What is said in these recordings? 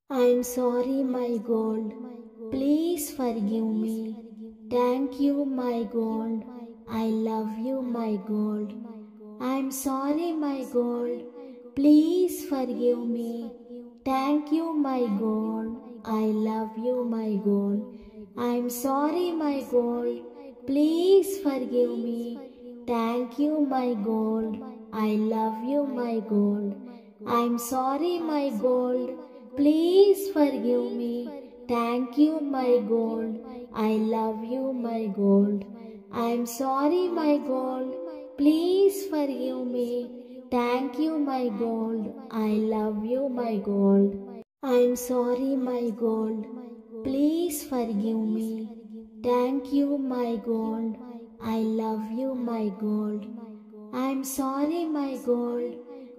I'm sorry, my gold. Please forgive me. Thank you, my gold. I love you, my gold. I'm sorry, my gold. Please forgive me. Thank you, my gold. I love you, my gold. I'm sorry, my gold. Please forgive me. Thank you, my gold. I love you, my gold. I'm sorry, my gold. Please forgive me. Thank you, my gold. I love you, my gold. I'm sorry, my gold. Please forgive me. Thank you, my gold. I love you, my gold. I'm sorry, my gold. Please forgive me. Thank you, my gold. I love you, my gold. I'm sorry, my gold.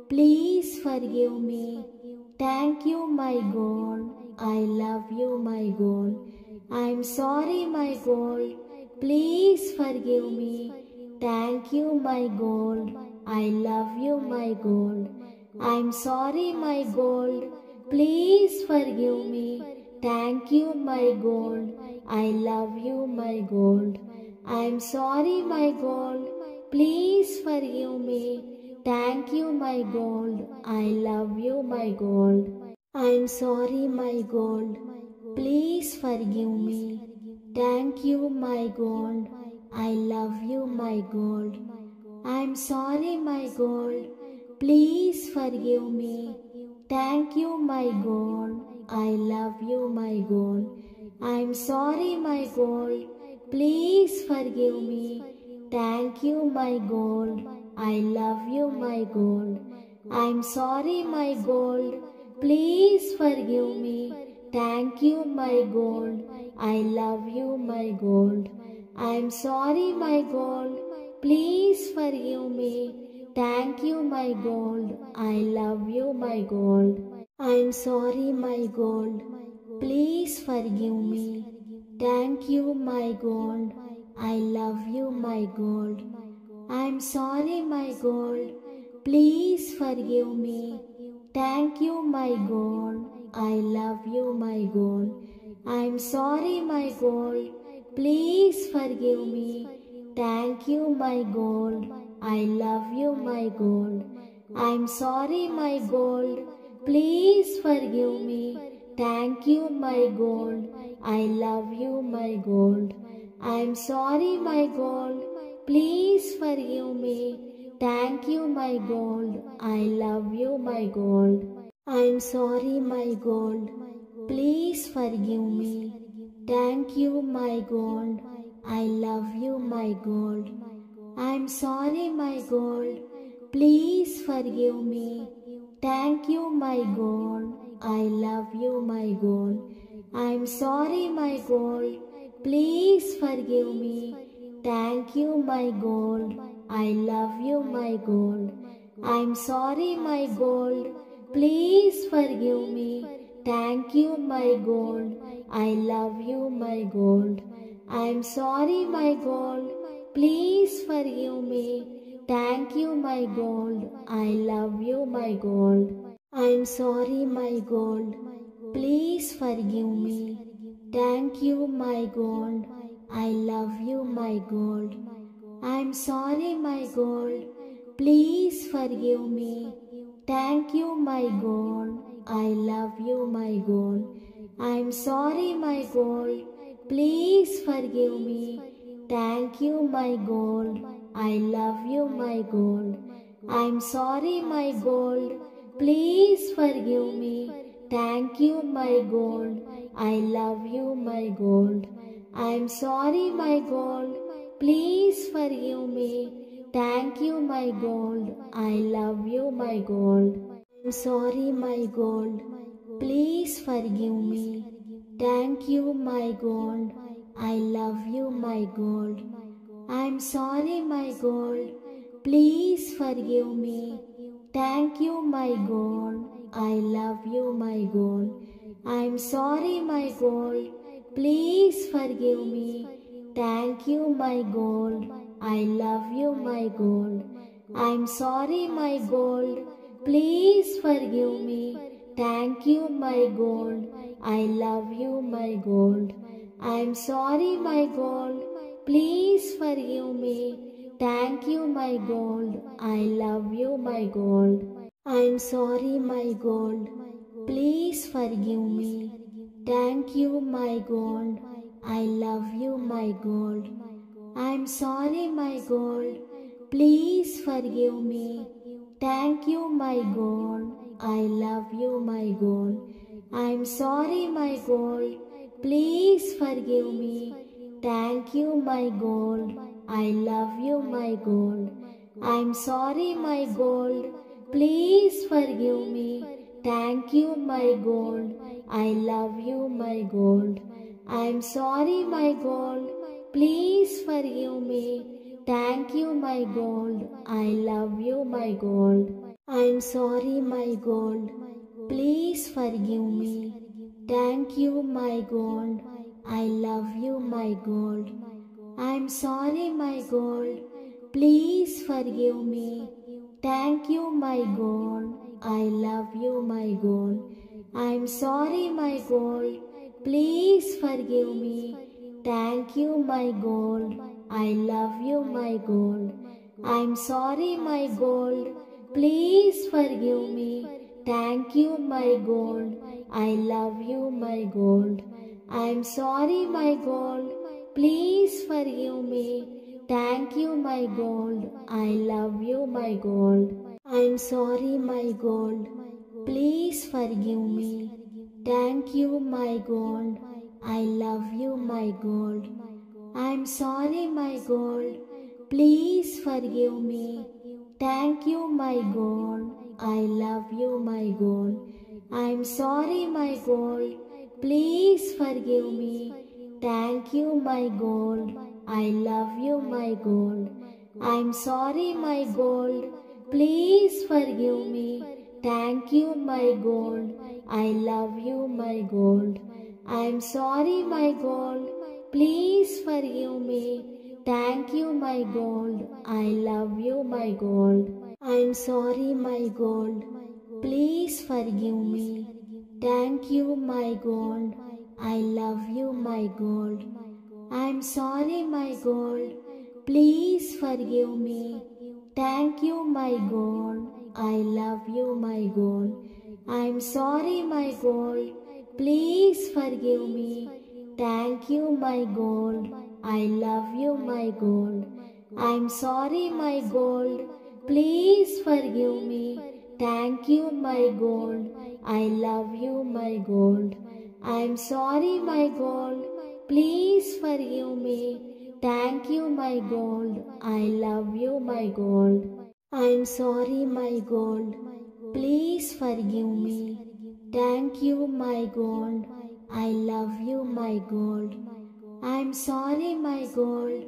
Please forgive me. Thank you, my gold. I love you, my gold. I'm sorry, my gold. Please forgive me. Thank you, my gold. I love you, my gold. I'm sorry, my gold. Please forgive me. Thank you, my gold. I love you, my gold. I'm sorry, my gold. Please forgive me. Thank you, my gold. I love you, my gold. I'm sorry, my gold. Please forgive me. Thank you, my gold. I love you, my gold. I'm sorry, my gold. Please forgive me. Thank you, my gold. I love you, my gold. I'm sorry, my gold. Please forgive me. Thank you, my gold. I love you, my gold. I'm sorry, my gold. Please forgive me. Thank you, my gold. I love you, my gold. I'm sorry, my gold. Please forgive me. Thank you, my gold. I love you, my gold. I'm sorry, my gold. Please forgive me. Thank you, my gold. I love you, my gold. I'm sorry, my gold. Please forgive me. Thank you, my gold. I love you, my gold. I'm sorry, my gold. Please forgive me. Thank you, my gold. I love you, my gold. I'm sorry, my gold. Please forgive me. Thank you, my gold. I love you, my gold. I'm sorry, my gold. Please forgive me. Thank you, my gold. I love you, my gold. I'm sorry, my gold. Please forgive me. Thank you, my gold. I love you, my gold. I'm sorry, my gold. Please forgive me. Thank you, my gold. I love you, my gold. I'm sorry, my gold. Please forgive me. Thank you, my gold. I love you, my gold. I'm sorry, my gold. Please forgive me. Thank you, my gold. I love you, my gold. I'm sorry, my gold. Please forgive me. Thank you, my gold. I love you, my gold. I'm sorry, my gold. Please forgive me. Thank you, my gold. I love you, my gold. I'm sorry, my gold. Please forgive me. Thank you, my gold. I love you, my gold. I'm sorry, my gold. Please forgive me. Thank you, my gold. I love you, my gold. I'm sorry, my gold. Please forgive me. Thank you, my gold. I love you, my gold. I'm sorry, my gold. Please forgive me. Thank you, my gold. I love you, my gold. I'm sorry, my gold. Please forgive me. Thank you, my gold. I love you, my gold. I'm sorry, my gold. Please forgive me. Thank you, my gold. I love you, my gold. I'm sorry, my gold. Please forgive me. Thank you, my gold. I love you, my gold. I'm sorry, my gold. Please forgive me. Thank you, my gold. I love you, my gold. I'm sorry, my gold. Please forgive me. Thank you, my gold. I love you, my gold. I'm sorry, my gold. Please forgive me. Thank you, my gold. I love you, my gold. I'm sorry, my gold. Please forgive me. Thank you, my gold. I love you, my gold. I'm sorry, my gold. Please forgive me. Thank you, my gold. I love you, my gold. I'm sorry, my gold. Please forgive me. Thank you, my gold. I love you, my gold. I'm sorry, my gold. Please forgive me. Thank you, my gold. I love you, my gold. I'm sorry, my gold. Please forgive me. Thank you, my gold. I love you, my gold. I'm sorry, my gold. Please forgive me. Thank you, my gold. I love you, my gold. I'm sorry, my gold. Please forgive me. Thank you, my gold. I love you, my gold. I'm sorry, my gold. Please forgive me. Thank you, my gold. I love you, my gold. I'm sorry, my gold. Please forgive me. Thank you, my gold. I love you, my gold. I'm sorry, my gold. Please forgive me. Thank you, my gold. I love you, my gold. I'm sorry, my gold. Please forgive me. Thank you, my gold. I love you, my gold. I'm sorry, my gold. Please forgive me. Thank you, my gold. I love you, my gold. I'm sorry, my gold. Please forgive me. Thank you, my gold. I love you, my gold. I'm sorry, my gold. Please forgive me. Thank you, my gold. I love you, my gold. I'm sorry, my gold. Please forgive me. Thank you, my gold. I love you, my gold. I'm sorry, my gold. Please forgive me. Thank you, my gold. I love you, my gold. I'm sorry, my gold. Please forgive me. Thank you, my gold. I love you, my gold. I'm sorry, my gold. Please forgive me. Thank you, my gold. I love you, my gold. I'm sorry, my gold. Please forgive me. Thank you, my gold. I love you, my gold. I'm sorry, my gold. Please forgive me. Thank you, my gold. I love you, my gold. I'm sorry, my gold.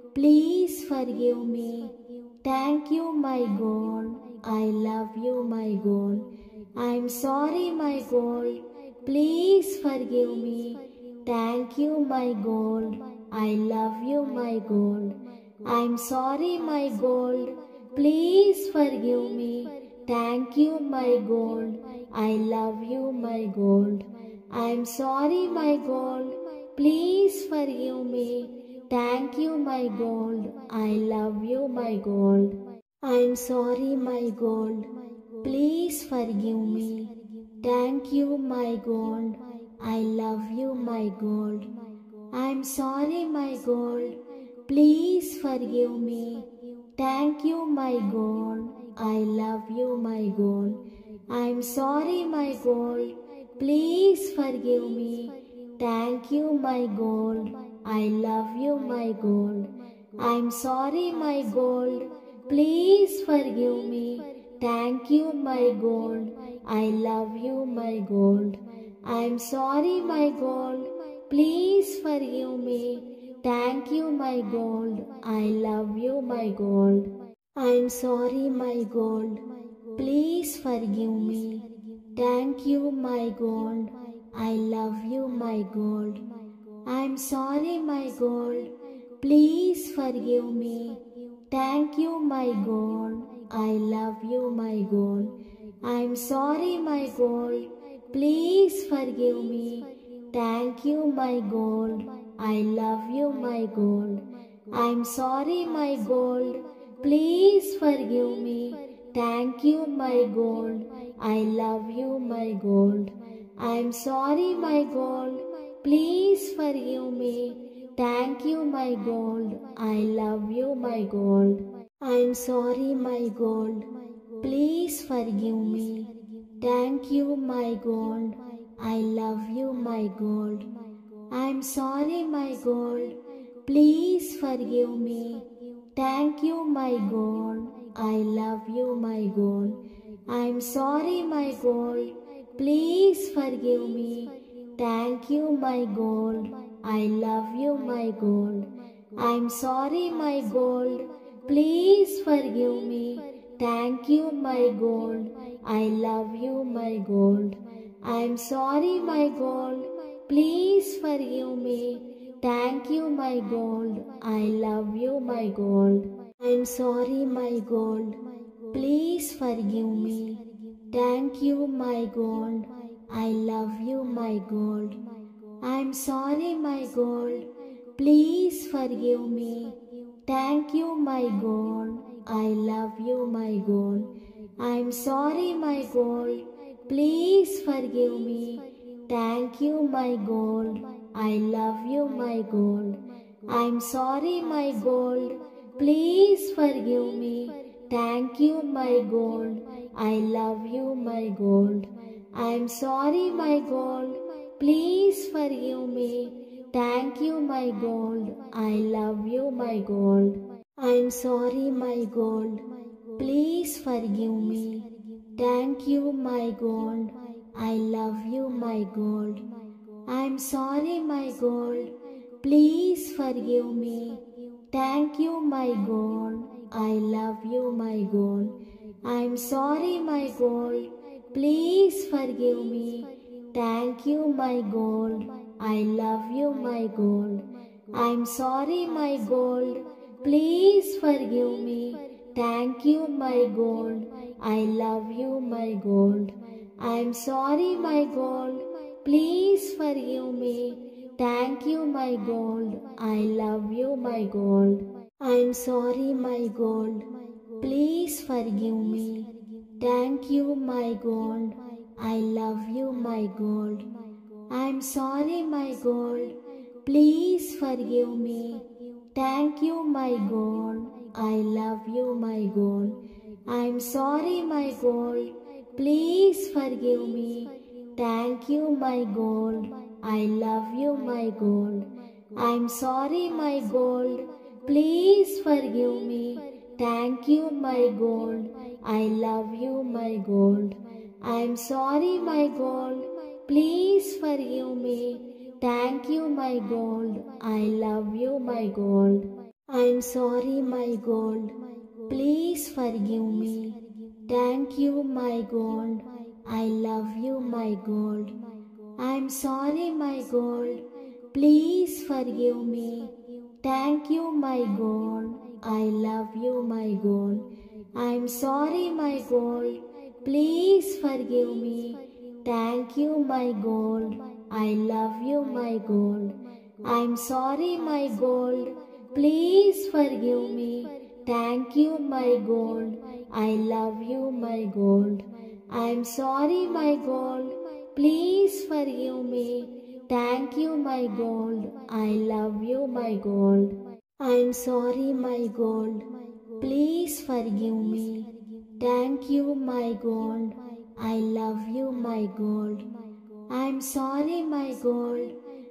Please forgive me. Thank you, my gold. I love you, my gold. I'm sorry, my gold. Please forgive me. Thank you, my gold. I love you, my gold. I'm sorry, my gold. Please forgive me. Thank you, my gold. I love you, my gold. I'm sorry, my gold. Please forgive me. Thank you, my gold. I love you, my gold. I'm sorry, my gold. Please forgive me. Thank you, my gold. I love you, my gold. I'm sorry, my gold. Please forgive me. Thank you, my gold. I love you, my gold. I'm sorry, my gold. Please forgive me. Thank you, my gold. I love you, my gold. I'm sorry, my gold. Please forgive me. Thank you, my gold. I love you, my gold. I'm sorry, my gold. Please forgive me. Thank you, my gold. I love you, my gold. I'm sorry, my gold. Please forgive me. Thank you, my gold. I love you, my gold. I'm sorry, my gold. Please forgive me. Thank you, my gold. I love you, my gold. I'm sorry, my gold. Please forgive me. Thank you, my gold. I love you, my gold. I'm sorry, my gold. Please forgive me. Thank you, my gold. I love you, my gold. I'm sorry, my gold. Please forgive me. Thank you, my gold. I love you, my gold. I'm sorry, my gold. Please forgive me. Thank you, my gold. I love you, my gold. I'm sorry, my gold. Please forgive me. Thank you, my gold. I love you, my gold. I'm sorry, my gold. Please forgive me. Thank you, my gold. I love you, my gold. I'm sorry, my gold. Please forgive me. Thank you, my gold. I love you, my gold. I'm sorry, my gold. Please forgive me. Thank you, my gold. I love you, my gold. I'm sorry, my gold. Please forgive me. Thank you, my gold. I love you, my gold. I'm sorry, my gold. Please forgive me. Thank you, my gold. I love you, my gold. I'm sorry, my gold. Please forgive me. Thank you, my gold. I love you, my gold. I'm sorry, my gold. Please forgive me. Thank you, my gold. I love you, my gold. I'm sorry, my gold. Please forgive me. Thank you, my gold. I love you, my gold. I'm sorry, my gold. Please forgive me. Thank you, my gold. I love you, my gold. I'm sorry, my gold. Please forgive me. Thank you, my gold. I love you, my gold. I'm sorry, my gold. Please forgive me. Thank you, my gold. I love you, my gold. I'm sorry, my gold. Please forgive me. Thank you, my gold. I love you, my gold. I'm sorry, my gold. Please forgive me. Thank you, my gold. I love you, my gold. I'm sorry, my gold. Please forgive me. Thank you, my gold. I love you, my gold. I'm sorry, my gold. Please forgive me. Thank you, my gold. I love you, my gold. I'm sorry, my gold. Please forgive me. Thank you, my gold. I love you, my gold. I'm sorry, my gold. Please forgive me. Thank you, my gold. I love you, my gold. I'm sorry, my gold. Please forgive me. Thank you, my gold. I love you, my gold. I'm sorry, my gold. Please forgive me. Thank you, my gold. I love you, my gold. I'm sorry, my gold. Please forgive me. Thank you, my gold. I love you, my gold. I'm sorry, my gold. Please forgive me. Thank you, my gold. I love you, my gold. I'm sorry, my gold. Please forgive me. Thank you, my gold. I love you, my gold. I'm sorry, my gold. Please forgive me. Thank you, my gold. I love you, my gold. I'm sorry, my gold. Please forgive me. Thank you, my gold. I love you, my gold. I'm sorry, my gold.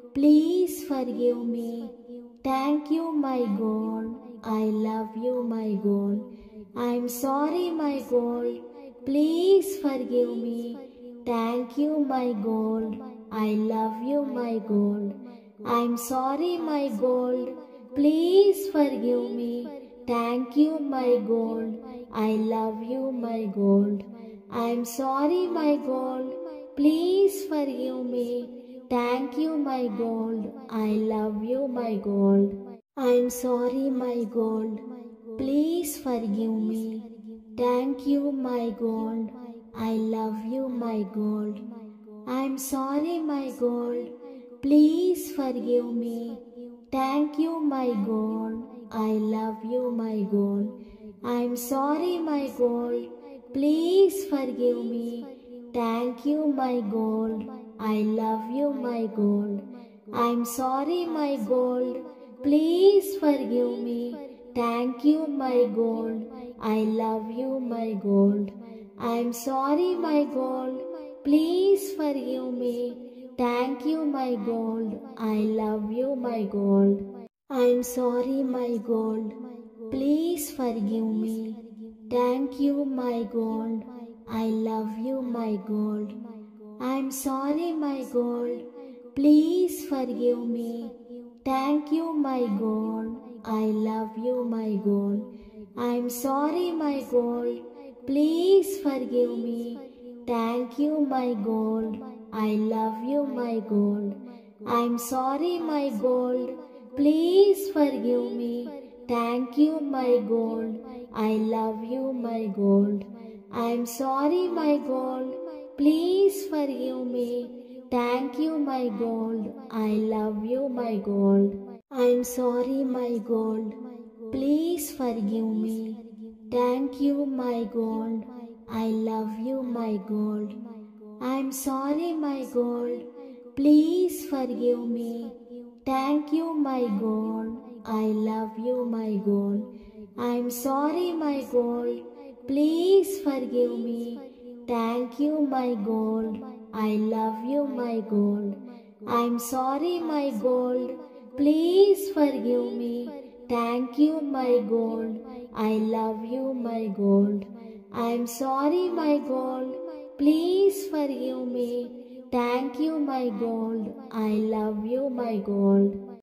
Please forgive me. Thank you, my gold. I love you, my gold. I'm sorry, my gold. Please forgive me. Thank you, my gold. I love you, my gold. I'm sorry, my gold. Please forgive me. Thank you, my gold. I love you, my gold. I'm sorry, my gold. Please forgive me. Thank you, my gold. I love you, my gold. I'm sorry, my gold. Please forgive me. Thank you, my gold. I love you, my gold. I'm sorry, my gold. Please forgive me. Thank you, my gold. I love you, my gold. I'm sorry, my gold. Please forgive me. Thank you, my gold. I love you, my gold. I'm sorry, my gold. Please forgive me. Thank you, my gold. I love you, my gold. I'm sorry, my gold. Please forgive me. Thank you, my gold. I love you, my gold. I'm sorry, my gold. Please forgive me. Thank you, my gold. I love you, my gold. I'm sorry, my gold. Please forgive me. Thank you, my gold. I love you, my gold. I'm sorry, my gold. Please forgive me. Thank you, my gold. I love you, my gold. I'm sorry, my gold. Please forgive me. Thank you, my gold. I love you, my gold. I'm sorry, my gold. Please forgive me. Thank you, my gold. I love you, my gold. I'm sorry, my gold. Please forgive me. Thank you, my gold. I love you, my gold. I'm sorry, my gold. Please forgive me. Thank you, my gold. I love you, my gold. I'm sorry, my gold. Please forgive me. Thank you, my gold. I love you, my gold. I'm sorry, my gold. Please forgive me. Thank you, my gold. I love you, my gold. I'm sorry, my gold. Please forgive me. Thank you, my gold. I love you, my gold.